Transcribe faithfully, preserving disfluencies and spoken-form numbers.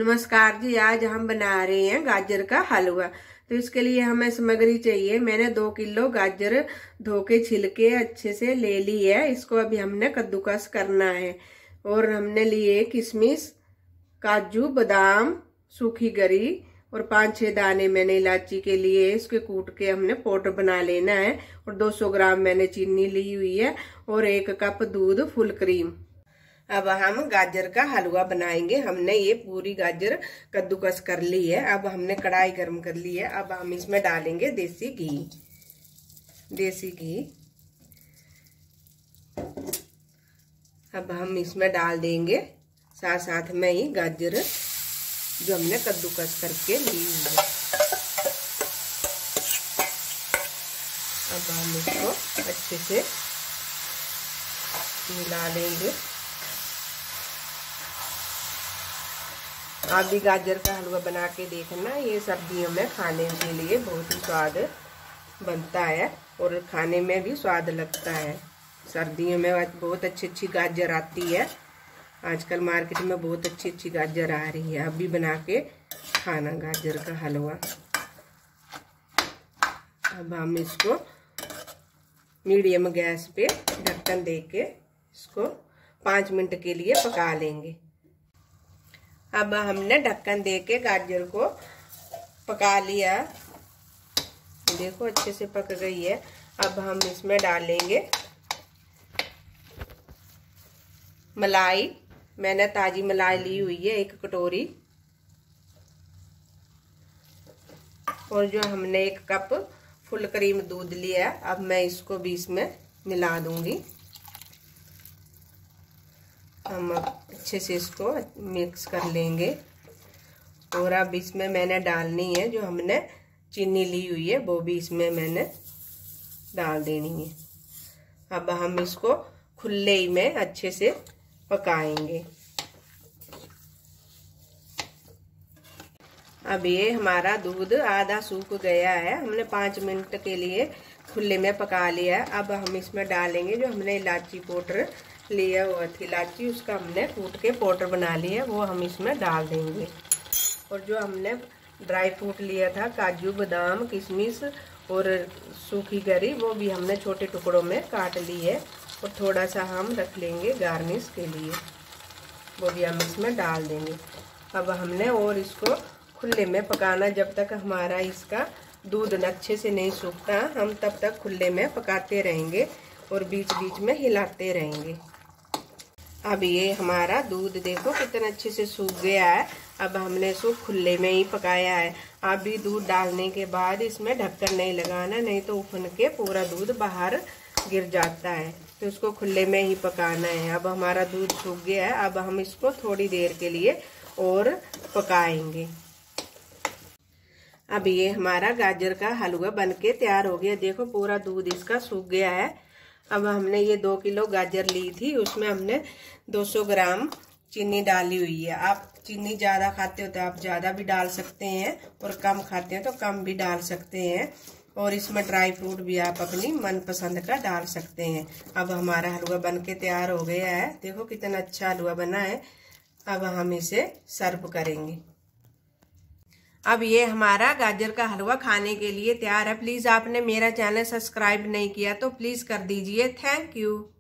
नमस्कार जी। आज हम बना रहे हैं गाजर का हलवा। तो इसके लिए हमें सामग्री चाहिए। मैंने दो किलो गाजर धो के छिलके अच्छे से ले ली है। इसको अभी हमने कद्दूकस करना है। और हमने लिए किशमिश, काजू, बादाम, सूखी गरी और पांच छह दाने मैंने इलायची के लिए इसके कूट के हमने पाउडर बना लेना है। और दो सौ ग्राम मैंने चीनी ली हुई है और एक कप दूध फुल क्रीम। अब हम गाजर का हलवा बनाएंगे। हमने ये पूरी गाजर कद्दूकस कर ली है। अब हमने कढ़ाई गर्म कर ली है। अब हम इसमें डालेंगे देसी घी। देसी घी अब हम इसमें डाल देंगे, साथ साथ में ही गाजर जो हमने कद्दूकस करके ली हुई है। अब हम इसको अच्छे से मिला लेंगे। आप भी गाजर का हलवा बना के देखना। ये सर्दियों में खाने के लिए बहुत ही स्वाद बनता है और खाने में भी स्वाद लगता है। सर्दियों में बहुत अच्छी अच्छी गाजर आती है। आजकल मार्केट में बहुत अच्छी अच्छी गाजर आ रही है। आप भी बना के खाना गाजर का हलवा। अब हम इसको मीडियम गैस पे ढक्कन दे के इसको पाँच मिनट के लिए पका लेंगे। अब हमने ढक्कन दे के गाजर को पका लिया। देखो अच्छे से पक गई है। अब हम इसमें डालेंगे मलाई। मैंने ताजी मलाई ली हुई है एक कटोरी। और जो हमने एक कप फुल क्रीम दूध लिया है, अब मैं इसको भी इसमें मिला दूंगी। हम अच्छे से इसको मिक्स कर लेंगे। और अब इसमें मैंने डालनी है जो हमने चीनी ली हुई है, वो भी इसमें मैंने डाल देनी है। अब हम इसको खुले ही में अच्छे से पकाएंगे। अब ये हमारा दूध आधा सूख गया है। हमने पाँच मिनट के लिए खुले में पका लिया है। अब हम इसमें डालेंगे जो हमने इलायची पाउडर लिया हुआ थी, इलायची उसका हमने कूट के पाउडर बना लिया, वो हम इसमें डाल देंगे। और जो हमने ड्राई फ्रूट लिया था, काजू, बादाम, किशमिश और सूखी गरी, वो भी हमने छोटे टुकड़ों में काट ली है। और थोड़ा सा हम रख लेंगे गार्निश के लिए, वो भी हम इसमें डाल देंगे। अब हमने और इसको खुले में पकाना जब तक हमारा इसका दूध अच्छे से नहीं सूखता, हम तब तक खुले में पकाते रहेंगे और बीच बीच में हिलाते रहेंगे। अब ये हमारा दूध देखो कितना अच्छे से सूख गया है। अब हमने इसको खुले में ही पकाया है। आप भी दूध डालने के बाद इसमें ढक्कन नहीं लगाना, नहीं तो उफन के पूरा दूध बाहर गिर जाता है। तो इसको खुले में ही पकाना है। अब हमारा दूध सूख गया है। अब हम इसको थोड़ी देर के लिए और पकाएंगे। अब ये हमारा गाजर का हलवा बनके तैयार हो गया। देखो पूरा दूध इसका सूख गया है। अब हमने ये दो किलो गाजर ली थी, उसमें हमने दो सौ ग्राम चीनी डाली हुई है। आप चीनी ज़्यादा खाते हो तो आप ज़्यादा भी डाल सकते हैं और कम खाते हैं तो कम भी डाल सकते हैं। और इसमें ड्राई फ्रूट भी आप अपनी मनपसंद का डाल सकते हैं। अब हमारा हलवा बनके तैयार हो गया है। देखो कितना अच्छा हलवा बना है। अब हम इसे सर्व करेंगे। अब ये हमारा गाजर का हलवा खाने के लिए तैयार है। प्लीज़ आपने मेरा चैनल सब्सक्राइब नहीं किया तो प्लीज़ कर दीजिए। Thank you.